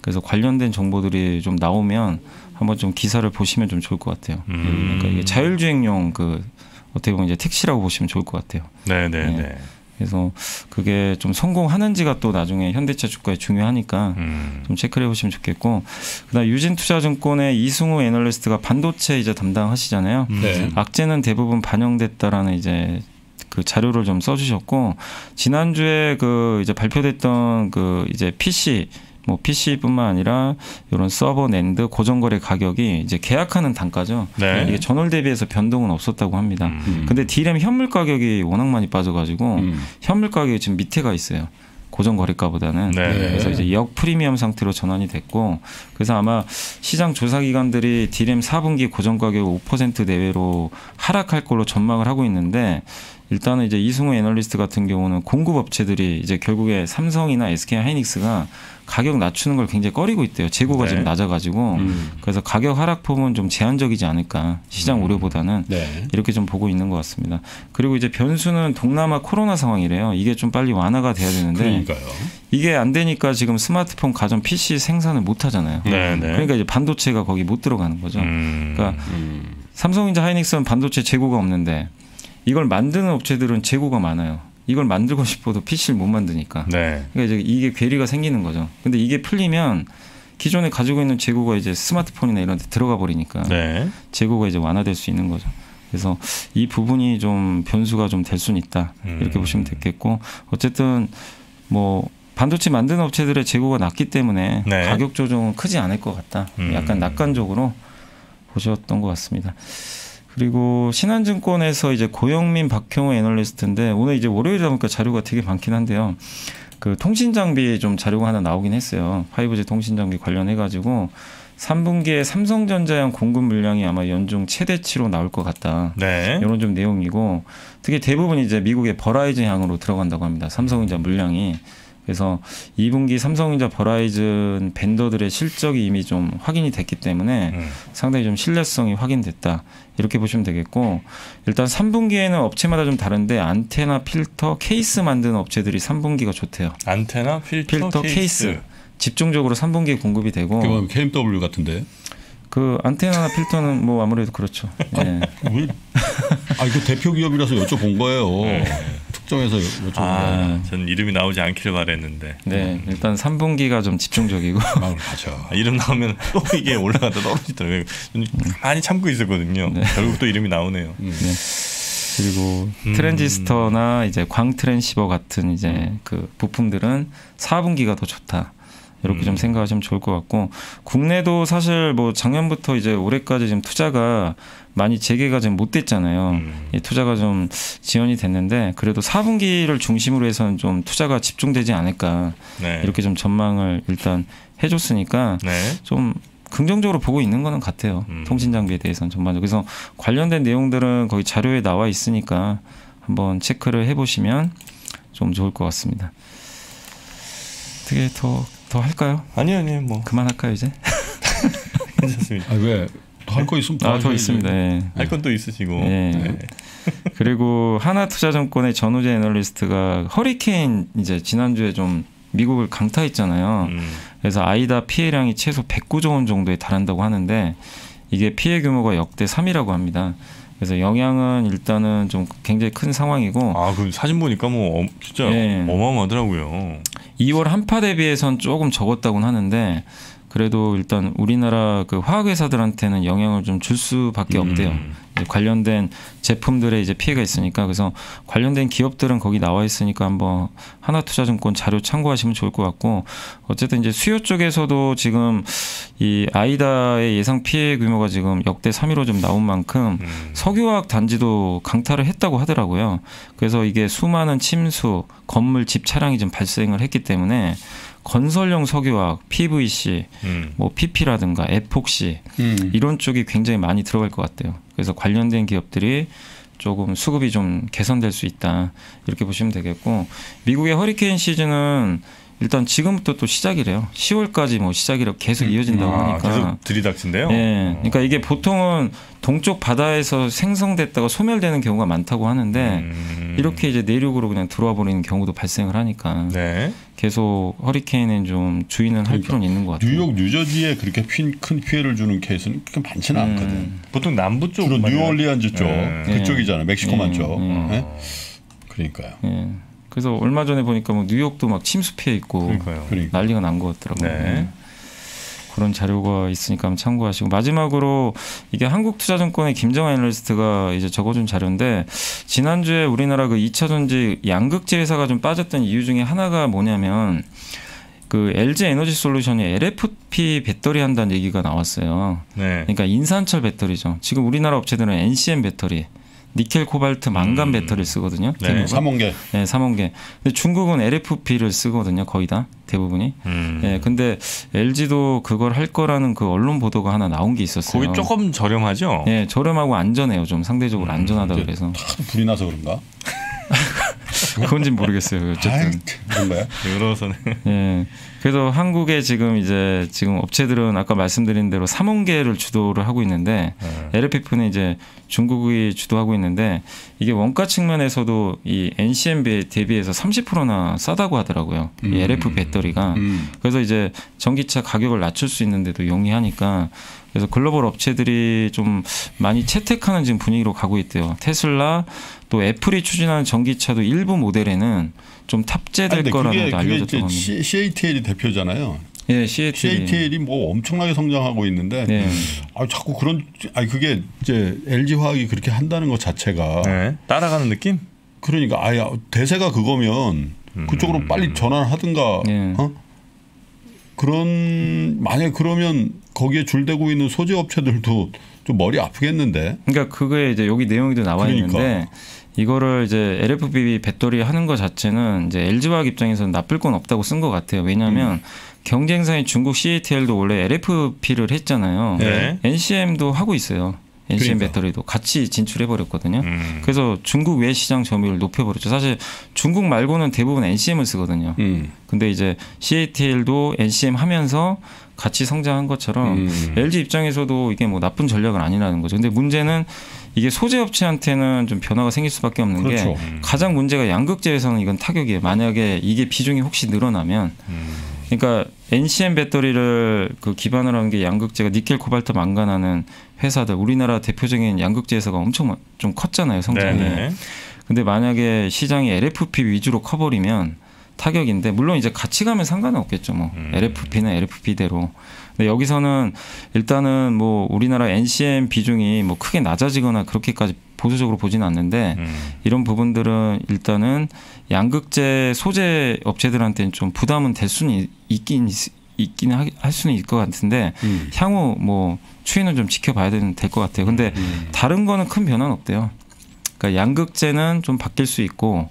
Speaker 3: 그래서 관련된 정보들이 좀 나오면 한번 좀 기사를 보시면 좀 좋을 것 같아요. 음. 그러니까 이게 자율주행용 그 어떻게 보면 이제 택시라고 보시면 좋을 것 같아요.
Speaker 1: 네네네. 네.
Speaker 3: 그래서 그게 좀 성공하는지가 또 나중에 현대차 주가에 중요하니까 음. 좀 체크를 해보시면 좋겠고, 그다음 유진투자증권의 이승우 애널리스트가 반도체 이제 담당하시잖아요. 네. 악재는 대부분 반영됐다라는 이제 그 자료를 좀 써주셨고, 지난주에 그 이제 발표됐던 그 이제 피씨 뭐 피씨뿐만 아니라 이런 서버, 낸드, 고정거래 가격이 이제 계약하는 단가죠. 네. 이게 전월 대비해서 변동은 없었다고 합니다. 음. 근데 디램 현물 가격이 워낙 많이 빠져가지고 음. 현물 가격이 지금 밑에 가 있어요. 고정거래가보다는. 네. 그래서 이제 역 프리미엄 상태로 전환이 됐고, 그래서 아마 시장 조사 기관들이 디램 사 분기 고정가격 오 퍼센트 내외로 하락할 걸로 전망을 하고 있는데, 일단은 이제 이승우 애널리스트 같은 경우는 공급 업체들이 이제 결국에 삼성이나 에스케이하이닉스가 가격 낮추는 걸 굉장히 꺼리고 있대요. 재고가 네. 지금 낮아가지고 음. 그래서 가격 하락폭은 좀 제한적이지 않을까, 시장 음. 우려보다는 네. 이렇게 좀 보고 있는 것 같습니다. 그리고 이제 변수는 동남아 코로나 상황이래요. 이게 좀 빨리 완화가 돼야 되는데
Speaker 2: 그러니까요.
Speaker 3: 이게 안 되니까 지금 스마트폰, 가전 피씨 생산을 못 하잖아요. 네, 네. 그러니까 이제 반도체가 거기 못 들어가는 거죠. 음. 그러니까 음. 삼성전자, 하이닉스는 반도체 재고가 없는데 이걸 만드는 업체들은 재고가 많아요. 이걸 만들고 싶어도 피씨를 못 만드니까. 네. 그러니까 이제 이게 괴리가 생기는 거죠. 근데 이게 풀리면 기존에 가지고 있는 재고가 이제 스마트폰이나 이런 데 들어가 버리니까 네. 재고가 이제 완화될 수 있는 거죠. 그래서 이 부분이 좀 변수가 좀 될 수는 있다. 이렇게 음. 보시면 되겠고, 어쨌든 뭐 반도체 만드는 업체들의 재고가 낮기 때문에 네. 가격 조정은 크지 않을 것 같다. 음. 약간 낙관적으로 보셨던 것 같습니다. 그리고 신한증권에서 이제 고영민, 박형우 애널리스트인데, 오늘 이제 월요일이다 보니까 자료가 되게 많긴 한데요. 그 통신 장비 좀 자료가 하나 나오긴 했어요. 파이브지 통신 장비 관련해 가지고 삼 분기에 삼성전자용 공급 물량이 아마 연중 최대치로 나올 것 같다. 네. 이런 좀 내용이고, 특히 대부분 이제 미국의 버라이즌 향으로 들어간다고 합니다. 삼성전자 물량이. 그래서 이 분기 삼성전자, 버라이즌 벤더들의 실적이 이미 좀 확인이 됐기 때문에 음. 상당히 좀 신뢰성이 확인됐다. 이렇게 보시면 되겠고, 일단 삼 분기에는 업체마다 좀 다른데 안테나, 필터, 케이스 만드는 업체들이 삼 분기가 좋대요.
Speaker 1: 안테나, 필터,
Speaker 3: 필터 케이스. 케이스. 집중적으로 삼 분기에 공급이 되고.
Speaker 2: 그건 케이엠더블유 같은데.
Speaker 3: 그 안테나나 필터는 뭐 아무래도 그렇죠. 네.
Speaker 2: 아, 이거 대표 기업이라서 여쭤본 거예요. 네. 특정해서 여쭤본
Speaker 1: 아, 전 이름이 나오지 않기를 바랬는데.
Speaker 3: 네, 일단 삼 분기가 좀 집중적이고.
Speaker 2: 아, 맞아.
Speaker 1: 아, 이름 나오면 또 이게 올라가다 떨어지더라고요. 많이 참고 있었거든요. 네. 결국 또 이름이 나오네요. 음.
Speaker 3: 네. 그리고 음. 트랜지스터나 이제 광트랜시버 같은 이제 음. 그 부품들은 사 분기가 더 좋다. 이렇게 음. 좀 생각하시면 좋을 것 같고, 국내도 사실 뭐 작년부터 이제 올해까지 지금 투자가 많이 재개가 좀 못 됐잖아요. 음. 예, 투자가 좀 지연이 됐는데 그래도 사 분기를 중심으로 해서는 좀 투자가 집중되지 않을까. 네. 이렇게 좀 전망을 일단 해줬으니까 네. 좀 긍정적으로 보고 있는 거는 같아요. 음. 통신 장비에 대해서는 전반적으로. 그래서 관련된 내용들은 거기 자료에 나와 있으니까 한번 체크를 해보시면 좀 좋을 것 같습니다. 어떻게 더 더 할까요?
Speaker 1: 아니요, 아니요, 뭐
Speaker 3: 그만할까요 이제?
Speaker 1: 괜찮습니다.
Speaker 2: 아, 왜? 더 할 거 있으면
Speaker 3: 아, 더 있습니다. 네.
Speaker 1: 할 건 또 있으시고.
Speaker 3: 네. 네. 그리고 하나투자증권의 전우재 애널리스트가 허리케인 이제 지난주에 좀 미국을 강타했잖아요. 음. 그래서 아이다 피해량이 최소 백구조 원 정도에 달한다고 하는데 이게 피해 규모가 역대 삼 위라고 합니다. 그래서 영향은 일단은 좀 굉장히 큰 상황이고.
Speaker 1: 아, 그 사진 보니까 뭐 진짜 네. 어마어마하더라고요.
Speaker 3: 이월 한파 대비해선 조금 적었다고는 하는데 그래도 일단 우리나라 그 화학회사들한테는 영향을 좀 줄 수밖에 없대요. 음. 이제 관련된 제품들에 이제 피해가 있으니까. 그래서 관련된 기업들은 거기 나와 있으니까 한번 하나투자증권 자료 참고하시면 좋을 것 같고, 어쨌든 이제 수요 쪽에서도 지금 이 아이다의 예상 피해 규모가 지금 역대 삼 위로 좀 나온 만큼 음. 석유화학 단지도 강타를 했다고 하더라고요. 그래서 이게 수많은 침수, 건물, 집, 차량이 좀 발생을 했기 때문에 건설용 석유화학, 피브이씨, 음. 뭐 피피라든가 에폭시 음. 이런 쪽이 굉장히 많이 들어갈 것 같아요. 그래서 관련된 기업들이 조금 수급이 좀 개선될 수 있다. 이렇게 보시면 되겠고, 미국의 허리케인 시즌은 일단 지금부터 또 시작이래요. 시월까지 뭐 시작이라고 계속 이어진다고
Speaker 1: 아,
Speaker 3: 하니까.
Speaker 1: 계속 들이닥친대요?
Speaker 3: 네. 그러니까 이게 보통은 동쪽 바다에서 생성됐다가 소멸되는 경우가 많다고 하는데 음. 이렇게 이제 내륙으로 그냥 들어와 버리는 경우도 발생을 하니까 네. 계속 허리케인은 좀 주의는 할 그러니까 필요는 있는 것 같아요.
Speaker 2: 뉴욕, 뉴저지에 그렇게 큰 피해를 주는 케이스는 그렇게 많지는 음. 않거든.
Speaker 1: 보통 남부 쪽
Speaker 2: 주로 뉴올리언즈 쪽
Speaker 1: 네.
Speaker 2: 그쪽이잖아요. 멕시코만
Speaker 3: 네.
Speaker 2: 쪽.
Speaker 3: 네.
Speaker 2: 네? 그러니까요.
Speaker 3: 네. 그래서 얼마 전에 보니까 뭐 뉴욕도 막 침수 피해 있고
Speaker 1: 그러니까요.
Speaker 3: 난리가 난 것 같더라고요. 네. 그런 자료가 있으니까 한번 참고하시고 마지막으로 이게 한국투자증권의 김정아 애널리스트가 이제 적어준 자료인데 지난주에 우리나라 그 이 차 전지 양극재 회사가 좀 빠졌던 이유 중에 하나가 뭐냐면 그 엘지 에너지 솔루션이 엘에프피 배터리 한다는 얘기가 나왔어요. 네. 그러니까 인산철 배터리죠. 지금 우리나라 업체들은 엔씨엠 배터리 니켈, 코발트, 망간 음. 배터리를 쓰거든요.
Speaker 2: 네. 삼원계.
Speaker 3: 네, 삼원계. 근데 중국은 엘에프피를 쓰거든요. 거의 다 대부분이. 음. 네, 근데 엘지도 그걸 할 거라는 그 언론 보도가 하나 나온 게 있었어요.
Speaker 1: 거기 조금 저렴하죠?
Speaker 3: 네, 저렴하고 안전해요. 좀 상대적으로 음. 안전하다 그래서.
Speaker 2: 다 불이 나서 그런가?
Speaker 3: 그건진 모르겠어요. 어쨌든.
Speaker 2: 그런가요?
Speaker 1: 여러서는.
Speaker 3: 예. 그래서 한국에 지금 이제 지금 업체들은 아까 말씀드린 대로 삼원계를 주도를 하고 있는데 네. 엘에프피는 이제 중국이 주도하고 있는데 이게 원가 측면에서도 이 엔씨엠 대비해서 삼십 퍼센트나 싸다고 하더라고요. 음. 이 엘에프 배터리가. 음. 그래서 이제 전기차 가격을 낮출 수 있는데도 용이하니까 그래서 글로벌 업체들이 좀 많이 채택하는 지금 분위기로 가고 있대요. 테슬라 또 애플이 추진하는 전기차도 일부 모델에는 좀 탑재될 아니, 거라는 것도 알려졌던 겁니다.
Speaker 2: 씨에이티엘이 대표잖아요.
Speaker 3: 예, 씨에이티엘.
Speaker 2: 씨에이티엘이 뭐 엄청나게 성장하고 있는데 네. 아 자꾸 그런 아니 그게 이제 엘지화학이 그렇게 한다는 것 자체가
Speaker 1: 네. 따라가는 느낌?
Speaker 2: 그러니까 아예 대세가 그거면 음. 그쪽으로 빨리 전환하든가 네. 어? 그런 만약 그러면 거기에 줄대고 있는 소재 업체들도 좀 머리 아프겠는데.
Speaker 3: 그러니까 그거에 이제 여기 내용이도 나와 그러니까. 있는데 이거를 이제 엘에프피 배터리 하는 것 자체는 이제 엘지화학 입장에서는 나쁠 건 없다고 쓴 것 같아요. 왜냐하면 음. 경쟁사인 중국 씨에이티엘도 원래 엘에프피를 했잖아요. 네. 엔씨엠도 하고 있어요. 엔씨엠 그러니까. 배터리도 같이 진출해 버렸거든요. 음. 그래서 중국 외 시장 점유율을 높여버렸죠. 사실 중국 말고는 대부분 엔씨엠을 쓰거든요. 음. 근데 이제 씨에이티엘도 엔씨엠 하면서 같이 성장한 것처럼 음. 엘지 입장에서도 이게 뭐 나쁜 전략은 아니라는 거죠. 근데 문제는 이게 소재 업체한테는 좀 변화가 생길 수밖에 없는 그렇죠. 게 가장 문제가 양극재에서는 이건 타격이에요. 만약에 이게 비중이 혹시 늘어나면 음. 그러니까 엔씨엠 배터리를 그 기반으로 하는 게 양극재가 니켈, 코발트, 망간하는 회사들 우리나라 대표적인 양극재 회사가 엄청 좀 컸잖아요. 성장이. 네네. 근데 만약에 시장이 엘에프피 위주로 커버리면 타격인데 물론 이제 같이 가면 상관은 없겠죠. 뭐 음. 엘에프피는 엘에프피대로. 근데 여기서는 일단은 뭐 우리나라 엔씨엠 비중이 뭐 크게 낮아지거나 그렇게까지 보수적으로 보지는 않는데 음. 이런 부분들은 일단은 양극재 소재 업체들한테는 좀 부담은 될 수는 있긴 있긴 할 수는 있을 것 같은데 음. 향후 뭐 추이는 좀 지켜봐야 될 것 같아요. 근데 음. 다른 거는 큰 변화는 없대요. 그러니까 양극재는 좀 바뀔 수 있고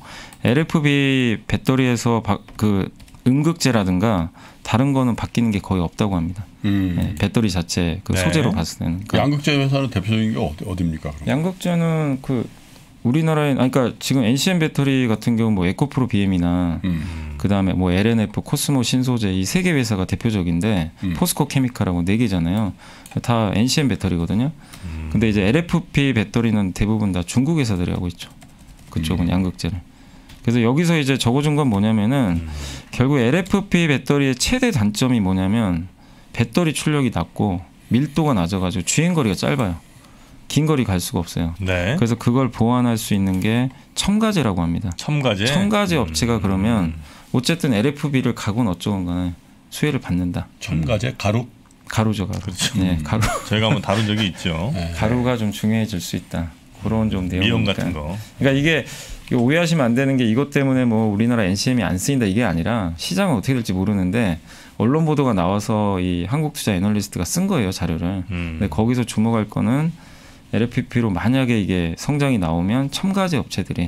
Speaker 3: 엘에프피 배터리에서 바, 그 음극재라든가 다른 거는 바뀌는 게 거의 없다고 합니다. 음. 네, 배터리 자체 그 네. 소재로 봤을 때는.
Speaker 2: 그러니까 양극재 회사는 대표적인 게 어디, 어디입니까? 그럼?
Speaker 3: 양극재는 그 우리나라에 아니 그러니까 지금 엔씨엠 배터리 같은 경우 뭐 에코프로 비엠이나 음. 그다음에 뭐 엘엔에프, 코스모 신소재 이 세 개 회사가 대표적인데 음. 포스코 케미칼하고 네 개잖아요. 다 엔씨엠 배터리거든요. 음. 근데 이제 엘에프피 배터리는 대부분 다 중국 회사들이 하고 있죠. 그쪽은 음. 양극재를. 그래서 여기서 이제 적어준 건 뭐냐면은 음. 결국 엘에프피 배터리의 최대 단점이 뭐냐면 배터리 출력이 낮고 밀도가 낮아가지고 주행거리가 짧아요. 긴 거리 갈 수가 없어요. 네. 그래서 그걸 보완할 수 있는 게 첨가제라고 합니다.
Speaker 1: 첨가제?
Speaker 3: 첨가제 음. 업체가 그러면 어쨌든 엘에프피를 가건 어쩌건 간에 수혜를 받는다.
Speaker 2: 첨가제? 가루?
Speaker 3: 가루죠. 가루.
Speaker 1: 그렇죠.
Speaker 3: 네, 가루.
Speaker 1: 저희가 한번 다룬 적이 있죠.
Speaker 3: 네. 가루가 좀 중요해질 수 있다. 그런 좀 내용.
Speaker 1: 미용 같은 거.
Speaker 3: 그러니까 이게 오해하시면 안 되는 게 이것 때문에 뭐 우리나라 엔씨엠이 안 쓰인다 이게 아니라 시장은 어떻게 될지 모르는데 언론 보도가 나와서 이 한국투자 애널리스트가 쓴 거예요 자료를. 음. 근데 거기서 주목할 거는 엘에프피로 만약에 이게 성장이 나오면 첨가제 업체들이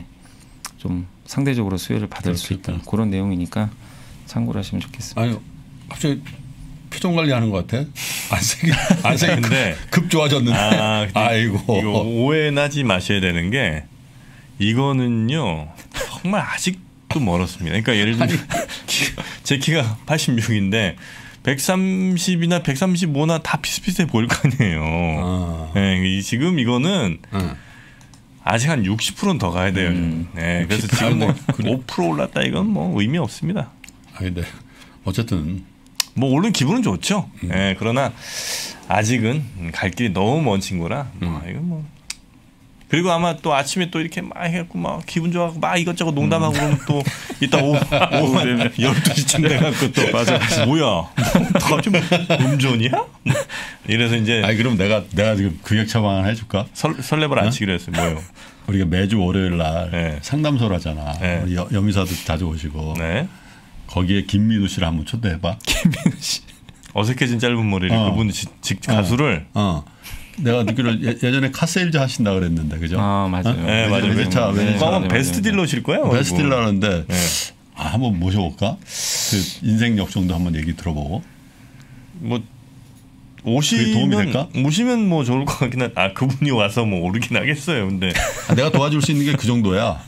Speaker 3: 좀 상대적으로 수혜를 받을 그렇겠다. 수 있다. 그런 내용이니까 참고를 하시면 좋겠습니다.
Speaker 2: 아니 갑자기 표정 관리하는 것 같아. 안색이 안색인데 급 좋아졌는데. 아, 아이고.
Speaker 1: 이거 오해나지 마셔야 되는 게 이거는요 정말 아직도 아직도 멀었습니다. 그러니까 예를 들면 제 키가 팔십육인데 백삼십이나 백삼십오나 다 비슷비슷해 보일 거 아니에요. 아. 네, 지금 이거는 음. 아직 한 육십 퍼센트는 더 가야 돼요. 음. 네, 그래서 지금 뭐 오 퍼센트 올랐다 이건 뭐 의미 없습니다.
Speaker 2: 아 근데 어쨌든
Speaker 1: 뭐 오른 기분은 좋죠. 음. 네, 그러나 아직은 갈 길이 너무 먼 친구라 음. 아, 이건 뭐 그리고 아마 또 아침에 또 이렇게 막 해갖고 막 기분 좋아하고 막 이것저것 농담하고 음. 그러면 또 이따 오후 오후 열두 시쯤 돼갖고 또 맞아 뭐야 뭐, 갑자기 음존이야? 이래서 이제
Speaker 2: 아니 그럼 내가 내가 지금 규격 처방을 해줄까?
Speaker 1: 설, 설레발 안 치기로 했어요. 뭐요?
Speaker 2: 우리가 매주 월요일 날 네. 상담소를 하잖아. 네. 우리 여, 여미사도 자주 오시고 네. 거기에 김민우 씨를 한번 초대해봐.
Speaker 3: 김민우 씨
Speaker 1: 어색해진 짧은 머리를 어. 그분 직 가수를
Speaker 2: 어. 어. 내가 듣기로 예, 예전에 카세일즈 하신다 그랬는데 그죠?
Speaker 3: 아 맞아요.
Speaker 1: 어? 네 맞아요.
Speaker 2: 외제차
Speaker 1: 외제차 베스트 딜러실 거예요.
Speaker 2: 베스트 딜러인데 네. 아, 한번 모셔볼까? 그 인생 역정도 한번 얘기 들어보고.
Speaker 1: 뭐 오시면
Speaker 2: 도움이 될까?
Speaker 1: 오시면 뭐 좋을 것 같긴 한. 아 그분이 와서 뭐 오르긴 하겠어요. 근데
Speaker 2: 아, 내가 도와줄 수 있는 게 그 정도야.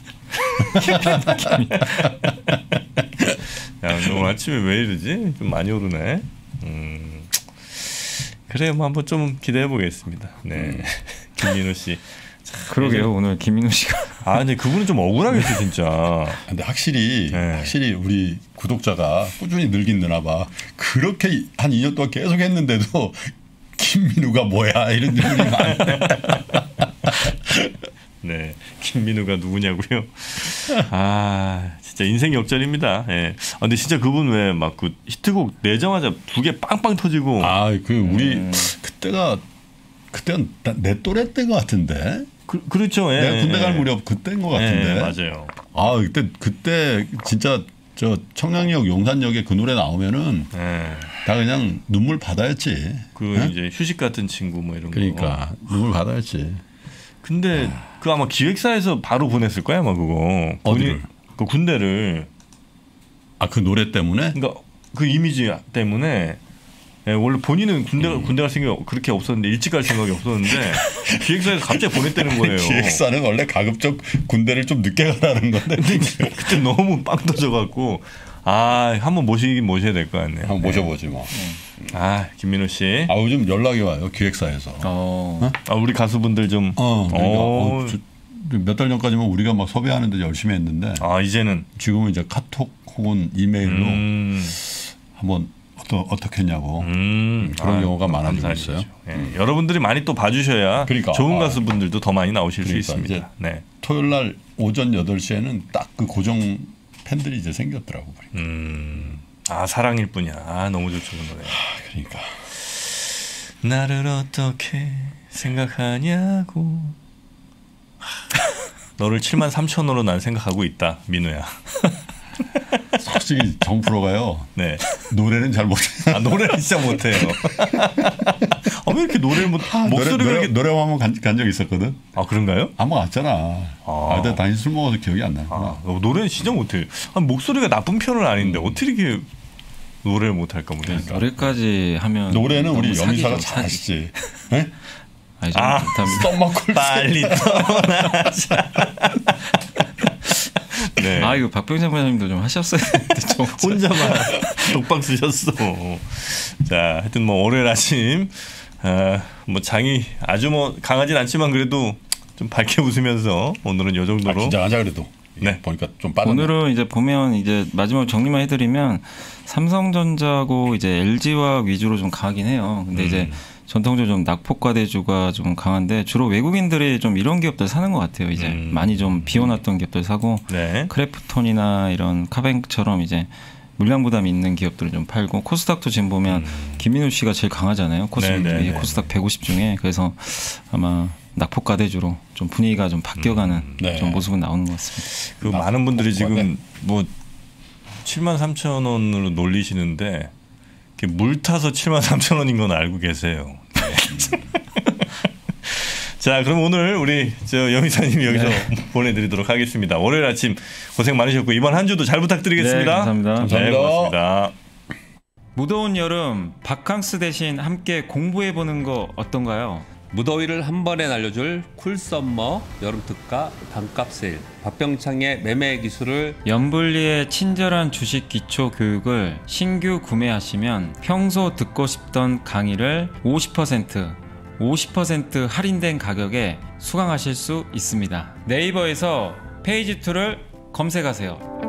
Speaker 1: 야 오늘 아침에 왜 이러지? 좀 많이 오르네. 음. 그래요, 뭐 한번 좀 기대해 보겠습니다. 네, 음. 김민우 씨.
Speaker 3: 그러게요, 이제, 오늘 김민우 씨가.
Speaker 1: 아, 근데 그분은 좀 억울하겠어, 진짜.
Speaker 2: 근데 확실히 네. 확실히 우리 구독자가 꾸준히 늘긴 느나 봐. 그렇게 한 이 년 동안 계속 했는데도 김민우가 뭐야 이런 느낌이 많네.
Speaker 1: 네, 김민우가 누구냐고요? 아, 진짜 인생 역전입니다. 예. 아, 근데 진짜 그분 왜 막 그 히트곡 내자마자 두 개 빵빵 터지고.
Speaker 2: 아, 그 우리 음. 그때가 그때는 내 또래 때인 것 같은데.
Speaker 1: 그, 그렇죠. 예,
Speaker 2: 내가 군대 갈 무렵 그때인 것 같은데.
Speaker 1: 예, 맞아요.
Speaker 2: 아, 그때 그때 진짜 저 청량리역 용산역에 그 노래 나오면은 예. 다 그냥 눈물 바다였지.
Speaker 1: 그 예? 이제 휴식 같은 친구 뭐 이런
Speaker 2: 그러니까, 거. 그러니까 눈물 바다였지.
Speaker 1: 근데 아. 그 아마 기획사에서 바로 보냈을 거야 아마 그거.
Speaker 2: 어디를?
Speaker 1: 그 군대를.
Speaker 2: 아, 그 노래 때문에?
Speaker 1: 그러니까 그 이미지 때문에. 예, 원래 본인은 군대 음. 군대 갈 생각이 그렇게 없었는데 일찍 갈 생각이 없었는데 기획사에서 갑자기 보냈다는 거예요.
Speaker 2: 기획사는 원래 가급적 군대를 좀 늦게 가라는 건데
Speaker 1: 그때 너무 빵 터져갖고 아 한번 모시긴 모셔야 될 것 같네요.
Speaker 2: 한번 모셔보지 뭐.
Speaker 1: 아 김민우 씨.
Speaker 2: 아 요즘 연락이 와요 기획사에서.
Speaker 1: 어. 어? 아 우리 가수분들 좀.
Speaker 2: 어. 어. 몇 달 전까지만 우리가 막 섭외하는데 열심히 했는데.
Speaker 1: 아 이제는.
Speaker 2: 지금은 이제 카톡 혹은 이메일로 음. 한번. 또 어떻게 했냐고 음, 그런 아, 경우가 많아지고 있어요.
Speaker 1: 예. 음. 여러분들이 많이 또 봐주셔야
Speaker 2: 그러니까,
Speaker 1: 좋은 가수분들도 더 많이 나오실
Speaker 2: 그러니까
Speaker 1: 수 있습니다. 네.
Speaker 2: 토요일 날 오전 여덟 시에는 딱 그 고정 팬들이 이제 생겼더라고.
Speaker 1: 음, 아 사랑일 뿐이야. 아 너무 좋죠 그 노래.
Speaker 2: 아, 그러니까
Speaker 1: 나를 어떻게 생각하냐고. 너를 칠만 삼천으로 난 생각하고 있다 민우야.
Speaker 2: 솔직히 정프로가요.
Speaker 1: 네.
Speaker 2: 노래는 잘 못해요.
Speaker 1: 아, 노래는 진짜 못해요. 아, 왜 이렇게 노래를 못, 아, 목소리가
Speaker 2: 노래,
Speaker 1: 이렇게.
Speaker 2: 노래 한번 간, 간 적 있었거든.
Speaker 1: 아, 그런가요?
Speaker 2: 한번 왔잖아. 아, 근데 당신 술 먹어서 기억이 안 나.
Speaker 1: 아, 노래는 진짜 못해요. 아, 목소리가 나쁜 편은 아닌데 음. 어떻게 이렇게 노래를 못할까 모르겠어요.
Speaker 3: 그러니까. 노래까지 하면.
Speaker 2: 노래는 우리 여미사가 잘 아시지. 네?
Speaker 3: 아니, 아,
Speaker 2: 썸머콜
Speaker 1: 빨리 떠나자.
Speaker 3: 네. 아 이거 박병장 부장님도 좀 하셨어야 되는데 좀
Speaker 1: 혼자만 독박 쓰셨어. 자, 하여튼 뭐 월요일 아침 아, 뭐 장이 아주 뭐 강하진 않지만 그래도 좀 밝게 웃으면서 오늘은 요 정도로.
Speaker 2: 아, 긴장하자 그래도. 네. 보니까 좀 빠르네.
Speaker 3: 오늘은 이제 보면 이제 마지막 정리만 해드리면 삼성전자하고 이제 엘지화학 위주로 좀 강하긴 해요. 근데 음. 이제 전통적으로 좀 낙폭과대주가 좀 강한데 주로 외국인들이 좀 이런 기업들 사는 것 같아요. 이제 음. 많이 좀 비워놨던 기업들 사고 네. 크래프톤이나 이런 카뱅처럼 이제 물량 부담이 있는 기업들을 좀 팔고 코스닥도 지금 보면 음. 김민우 씨가 제일 강하잖아요. 코스닥, 네, 네, 네. 코스닥 백오십 중에 그래서 아마 낙폭과대주로 좀 분위기가 좀 바뀌어가는 음. 네. 좀 모습은 나오는 것 같습니다.
Speaker 1: 그 많은 분들이 지금 뭐 칠만 삼천 원으로 놀리시는데 물 타서 칠만 삼천 원인 건 알고 계세요. 네. 자, 그럼 오늘 우리 저 여미사님 여기서 네. 보내드리도록 하겠습니다. 월요일 아침 고생 많으셨고 이번 한 주도 잘 부탁드리겠습니다.
Speaker 3: 네, 감사합니다.
Speaker 2: 감사합니다.
Speaker 1: 네, 고맙습니다.
Speaker 3: 무더운 여름 바캉스 대신 함께 공부해보는 거 어떤가요?
Speaker 4: 무더위를 한 번에 날려줄 쿨썸머 여름특가 반값 세일, 박병창의 매매 기술을,
Speaker 3: 염블리의 친절한 주식 기초 교육을 신규 구매하시면 평소 듣고 싶던 강의를 오십 퍼센트 오십 퍼센트 할인된 가격에 수강하실 수 있습니다. 네이버에서 페이지 이를 검색하세요.